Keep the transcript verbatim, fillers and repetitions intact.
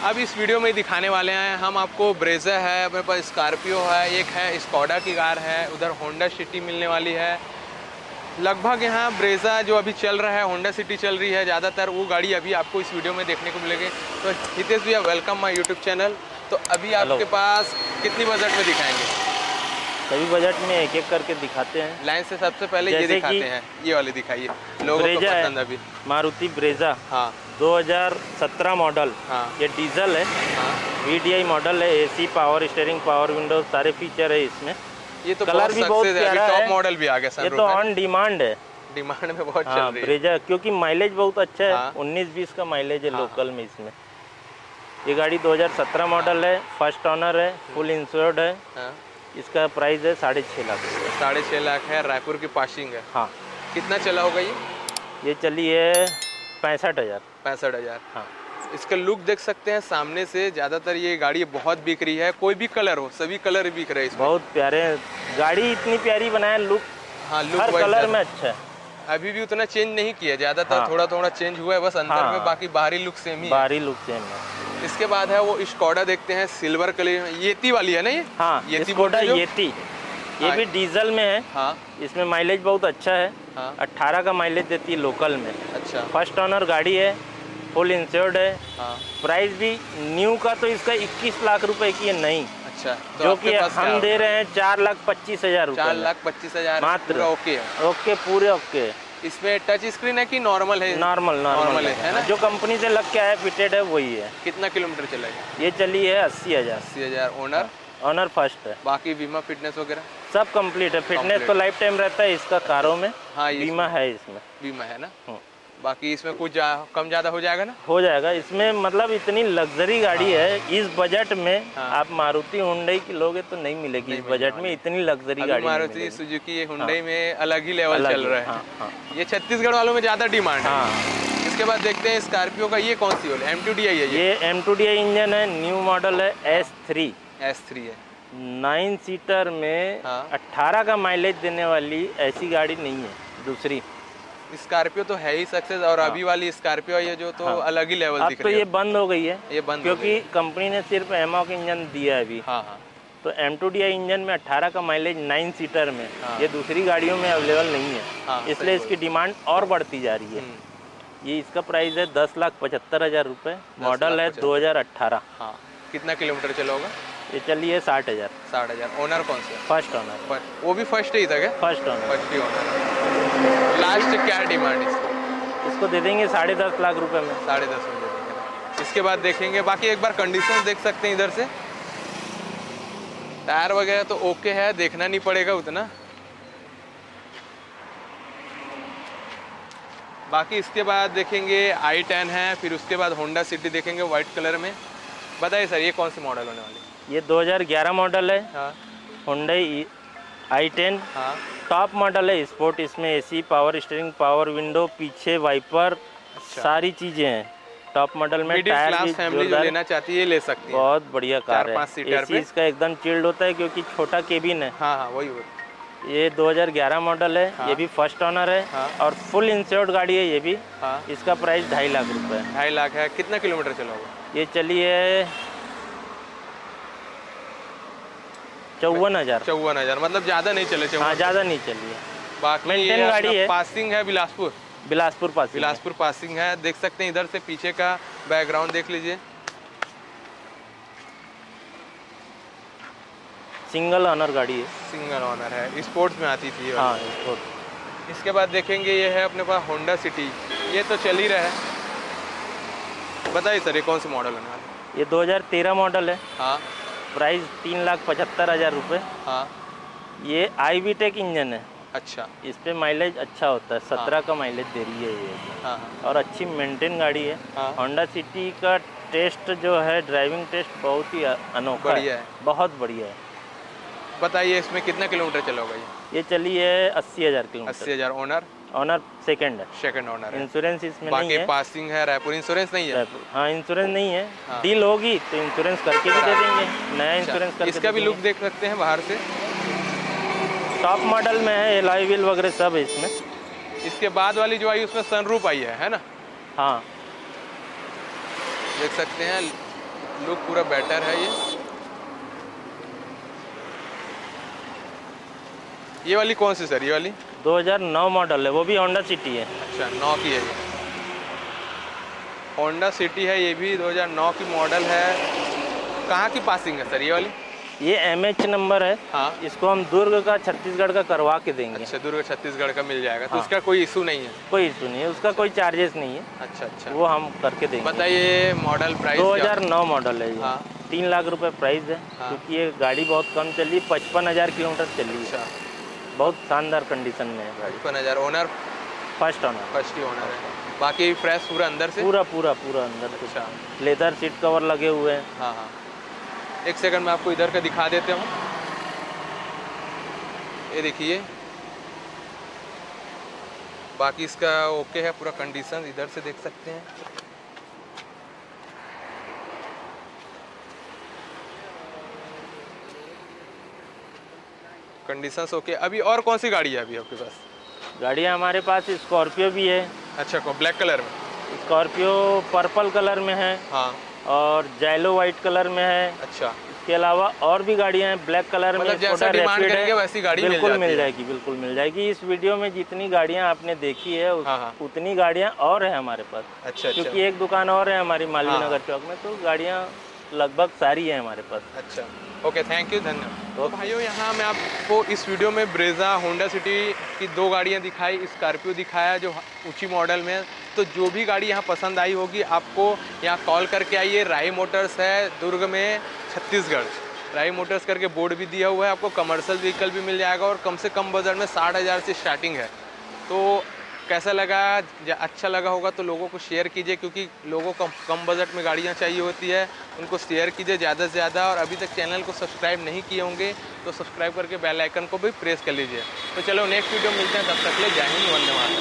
अब इस वीडियो में दिखाने वाले हैं हम आपको ब्रेजा है, अपने पास स्कॉर्पियो है, एक है स्कोडा की कार है, उधर होंडा सिटी मिलने वाली है। लगभग यहाँ ब्रेजा जो अभी चल रहा है, होंडा सिटी चल रही है ज़्यादातर, वो गाड़ी अभी आपको इस वीडियो में देखने को मिलेगी। तो हितेश भैया वेलकम माय यूट्यूब चैनल। तो अभी आपके पास कितनी बजट में दिखाएंगे? सभी बजट में एक एक करके दिखाते हैं। लाइन से सबसे पहले ये दिखाते हैं, ये वाली दिखाइए, लोगों को पसंद अभी। मारुति ब्रेजा हाँ दो हज़ार सत्रह मॉडल। हाँ ये डीजल है। हाँ वीडीआई मॉडल है, AC, power steering, power window, सारे फीचर है इसमें। ये तो कलर भी बहुत प्यारा है, टॉप मॉडल भी आ गया। ये तो ऑन डिमांड है, डिमांड में बहुत हाँ, चल रही है ब्रेजा, क्योंकि माइलेज बहुत अच्छा है। हाँ। उन्नीस बीस का माइलेज है हाँ। लोकल में इसमें। ये गाड़ी दो हज़ार सत्रह मॉडल है, फर्स्ट ऑनर है, फुल इंश्योर्ड है। हाँ। इसका प्राइस है साढ़े छः लाख रुपये। साढ़े छः लाख है, रायपुर की पासिंग है। हाँ। कितना चला होगा ये? ये चली है पैंसठ हज़ार। पैंसठ हज़ार। हाँ। इसका लुक देख सकते हैं सामने से, ज़्यादातर ये गाड़ी बहुत बिक रही है, कोई भी कलर हो, सभी कलर बिक रहे हैं इसमें। बहुत प्यारे हैं, गाड़ी इतनी प्यारी बनाया, लुक हाँ लुक हर कलर में अच्छा है। अभी भी उतना चेंज नहीं किया, ज़्यादातर हाँ। थोड़ा थोड़ा चेंज हुआ है बस अंदर हाँ। में, बाकी बाहरी लुक सेम ही है। बाहरी लुक सेम है। इसके बाद है वो स्कोडा देखते हैं, सिल्वर कलर, येती वाली है ना ये? हाँ, येती स्कोडा बोलते हैं जो? येती। ये हाँ। भी डीजल में है। हाँ। इसमें माइलेज बहुत अच्छा है। हाँ। अट्ठारह का माइलेज देती है लोकल में। अच्छा। फर्स्ट ऑनर गाड़ी है, फुल इंश्योर्ड है। हाँ। प्राइस भी न्यू का तो इसका इक्कीस लाख रुपए की है नई। अच्छा, तो जो आपके कि पास हम दे रहे हैं चार लाख पच्चीस हजार रुपए। चार लाख पच्चीस हजार मात्र। ओके है। ओके, पूरे ओके। इसमें टच स्क्रीन है कि नॉर्मल है? नॉर्मल नॉर्मल है, है ना? जो कंपनी से लग के आया फिटेड है वही है। कितना किलोमीटर चला है? ये चली है अस्सी हजार। अस्सी हजार। ओनर? ऑनर फर्स्ट है। बाकी बीमा फिटनेस वगैरह सब कंप्लीट है। फिटनेस तो लाइफ टाइम रहता है इसका कारों में। हाँ, बीमा है इसमें। बीमा है ना? बाकी इसमें कुछ जा, कम ज्यादा हो जाएगा ना? हो जाएगा इसमें, मतलब इतनी लग्जरी गाड़ी हाँ। है इस बजट में। हाँ। आप मारुति हुंडई की लोगे तो नहीं मिलेगी इस बजट में, इतनी लग्जरी गाड़ी। मारुति सुजुकी हुंडई में अलग ही लेवल चल रहा है। हाँ, हाँ। ये छत्तीसगढ़ वालों में ज्यादा डिमांड है। हाँ। इसके बाद देखते हैं स्कॉर्पियो का, ये कौन सी वाली? एम टू डी आई है ये? ये M two D I engine है, न्यू मॉडल है, एस थ्री। एस थ्री है। नाइन सीटर में हाँ। अट्ठारह का माइलेज देने वाली ऐसी गाड़ी नहीं है दूसरी। स्कॉर्पियो तो है ही सक्सेस, और हाँ। अभी वाली स्कॉर्पियो है जो तो हाँ। अलग ही लेवल अब दिख तो रही है। ये बंद हो गई है, ये बंद क्योंकि कंपनी ने सिर्फ एमॉक इंजन दिया है अभी। हाँ हाँ। तो M two D I engine में अट्ठारह का माइलेज नाइन सीटर में, हाँ। ये दूसरी गाड़ियों में अवेलेबल नहीं है। हाँ, इसलिए इसकी डिमांड और बढ़ती जा रही है। ये इसका प्राइस है दस लाख पचहत्तर हजार रुपये। मॉडल है दो हजार अट्ठारह। हाँ। कितना किलोमीटर चला होगा? ये चली है साठ हजार। साठ हजार। ओनर कौन सा? First owner. वो भी फर्स्ट ही था क्या? First owner. फर्स्ट ही ओनर। लास्ट क्या डिमांड इसकी? इसको दे देंगे साढ़े दस लाख रुपए में। साढ़े दस में दे देंगे। इसके बाद देखेंगे, बाकी एक बार कंडीशन देख सकते हैं इधर से। टायर वगैरह तो ओके है, देखना नहीं पड़ेगा उतना। बाकी इसके बाद देखेंगे आई टेन है, फिर उसके बाद होंडा सिटी देखेंगे व्हाइट कलर में। बताइए सर, ये कौन सी मॉडल होने वाली? ये दो हज़ार ग्यारह मॉडल है। हाँ। Hyundai I ten. हाँ। टॉप मॉडल है स्पोर्ट। इसमें AC, power steering, power window, पीछे वाइपर, अच्छा। सारी चीजें हैं टॉप मॉडल में। मिडिल टायर क्लास भी फैमिली जो लेना चाहती है ले सकती है। बहुत बढ़िया कार है। एसी इसका एकदम चिल्ड होता है क्योंकि छोटा केबिन है। हाँ हाँ वही वही। ये दो हज़ार ग्यारह मॉडल है। हाँ। ये भी फर्स्ट ऑनर है। हाँ। और फुल इंश्योर्ड गाड़ी है ये भी। हाँ। इसका प्राइस ढाई लाख रुपए है। ढाई लाख है। कितना किलोमीटर चला होगा? ये चली है चौवन हजार। चौवन हजार मतलब ज्यादा नहीं चले। हाँ, ज्यादा नहीं चली है। बाकी मेंटेन गाड़ी है। पासिंग है बिलासपुर। बिलासपुर पासिंग। बिलासपुर पासिंग है। देख सकते हैं इधर से पीछे का बैकग्राउंड देख लीजिए। सिंगल ऑनर गाड़ी है। सिंगल ऑनर है, स्पोर्ट्स में आती थी। हाँ, स्पोर्ट। इसके बाद देखेंगे ये है अपने पास होंडा सिटी, ये तो चल ही रहा है। बताइए सर, ये कौन सी मॉडल होने वाली? ये दो हज़ार तेरह मॉडल है। हाँ। प्राइस तीन लाख पचहत्तर हजार रुपये। हाँ। ये आई वी टेक इंजन है। अच्छा। इस पे माइलेज अच्छा होता है, सत्रह का माइलेज दे रही है ये। हाँ। और अच्छी मेंटेन गाड़ी है। हाँ। होंडा सिटी का टेस्ट जो है, ड्राइविंग टेस्ट बहुत ही अनोखा बढ़िया है, है। बहुत बढ़िया है। बताइए इसमें कितना किलोमीटर चला होगा? ये ये चली है अस्सी हजार किलोमीटर। अस्सी हजार। ओनर? ऑनर सेकंड है। सेकंड ऑनर है। इंश्योरेंस इसमें बाकी नहीं है। पासिंग है। रायपुर इंश्योरेंस नहीं है। हाँ, इंश्योरेंस नहीं है। हाँ। डील होगी तो इंश्योरेंस करके भी दे देंगे, नया इंश्योरेंस करके। इसका भी लुक देख सकते हैं बाहर से। टॉप मॉडल में है, एलॉय व्हील वगैरह सब है इसमें। इसके बाद वाली जो आई उसमें सनरूफ आई है है ना? हाँ, देख सकते हैं लुक पूरा बेटर है ये। ये वाली कौन सी सर? ये वाली दो हज़ार नौ मॉडल है, वो भी होंडा सिटी है। अच्छा, नौ की है ये, होंडा सिटी है, ये भी दो हज़ार नौ की मॉडल है। कहाँ की पासिंग है सर ये वाली? ये एम एच नंबर है। हाँ, इसको हम दुर्ग का छत्तीसगढ़ का करवा के देंगे। अच्छा, दुर्ग छत्तीसगढ़ का मिल जाएगा। तो हाँ। उसका कोई इशू नहीं है? कोई इशू नहीं है, उसका कोई चार्जेस नहीं है। अच्छा अच्छा, वो हम करके देंगे। बताइए मॉडल प्राइस दो हज़ार नौ मॉडल है ये। हाँ, तीन लाख रुपए प्राइस है। हाँ। क्योंकि ये गाड़ी बहुत कम चली, पचपन हज़ार किलोमीटर चली है। अच्छा, बहुत शानदार कंडीशन में है गाड़ी। पचपन हज़ार। ओनर फर्स्ट ओनर, फर्स्ट ही ओनर है। बाकी फ्रेश पूरा अंदर से? पूरा पूरा पूरा अंदर से। अच्छा, लेदर सीट कवर लगे हुए हैं। हाँ हाँ, एक सेकंड में आपको इधर का दिखा देते हूँ। ये देखिए, बाकी इसका ओके है पूरा कंडीशन, इधर से देख सकते हैं। Conditions okay. अभी और कौन सी गाड़ी है अभी आपके पास? गाड़ियाँ हमारे पास स्कॉर्पियो भी है। अच्छा, को ब्लैक कलर में? स्कॉर्पियो पर्पल कलर में है हाँ, और जैलो वाइट कलर में है। अच्छा, इसके अलावा और भी गाड़ियाँ हैं ब्लैक कलर में। मतलब जैसा स्कूटर डिमांड रैपिड करेंगे है, वैसी गाड़ी मिल बिल्कुल जाती मिल है। जाएगी, बिल्कुल मिल जाएगी। इस वीडियो में जितनी गाड़ियाँ आपने देखी है उस, हाँ, हाँ। उतनी गाड़ियाँ और है हमारे पास। अच्छा अच्छा, क्योंकि एक दुकान और है हमारी मालवीय हाँ। नगर चौक में, तो गाड़ियाँ लगभग सारी है हमारे पास। अच्छा, ओके, थैंक यू, धन्यवाद। तो भाइयों, यहाँ मैं आपको इस वीडियो में ब्रेजा होंडा सिटी की दो गाड़ियाँ दिखाई, स्कॉर्पियो दिखाया जो ऊंची मॉडल में है। तो जो भी गाड़ी यहाँ पसंद आई होगी आपको यहाँ कॉल करके आइए। राई मोटर्स है दुर्ग में, छत्तीसगढ़। राई मोटर्स करके बोर्ड भी दिया हुआ है, आपको कमर्शियल व्हीकल भी मिल जाएगा और कम से कम बजट में साठ हज़ार से स्टार्टिंग है। तो कैसा लगा? अच्छा लगा होगा तो लोगों को शेयर कीजिए, क्योंकि लोगों को कम बजट में गाड़ियाँ चाहिए होती है, उनको शेयर कीजिए ज़्यादा से ज़्यादा। और अभी तक चैनल को सब्सक्राइब नहीं किए होंगे तो सब्सक्राइब करके बेल आइकन को भी प्रेस कर लीजिए। तो चलो नेक्स्ट वीडियो मिलते हैं, तब तक के लिए जय हिंद, वंदे मातरम।